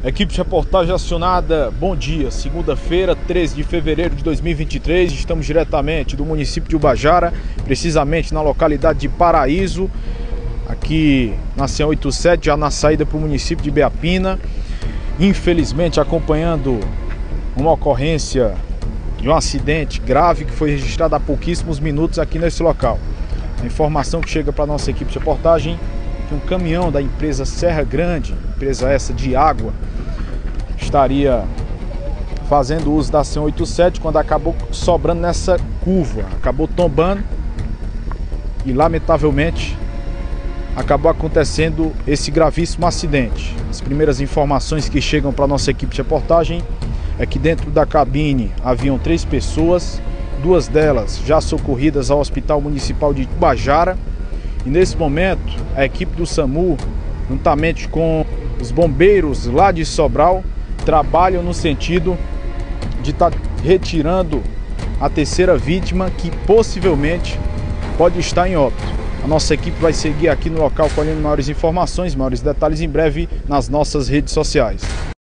Equipe de reportagem acionada, bom dia, segunda-feira, 13 de fevereiro de 2023, estamos diretamente do município de Ubajara, precisamente na localidade de Paraíso, aqui na C187, já na saída para o município de Beapina, infelizmente acompanhando uma ocorrência de um acidente grave que foi registrado há pouquíssimos minutos aqui nesse local. A informação que chega para a nossa equipe de reportagem é que um caminhão da empresa Serra Grande, empresa essa de água, estaria fazendo uso da C187 quando acabou sobrando nessa curva, acabou tombando e lamentavelmente acabou acontecendo esse gravíssimo acidente. As primeiras informações que chegam para a nossa equipe de reportagem é que dentro da cabine haviam 3 pessoas, 2 delas já socorridas ao Hospital Municipal de Ubajara, e nesse momento a equipe do SAMU, juntamente com os bombeiros lá de Sobral, trabalham no sentido de estar retirando a terceira vítima que possivelmente pode estar em óbito. A nossa equipe vai seguir aqui no local colhendo maiores informações, maiores detalhes em breve nas nossas redes sociais.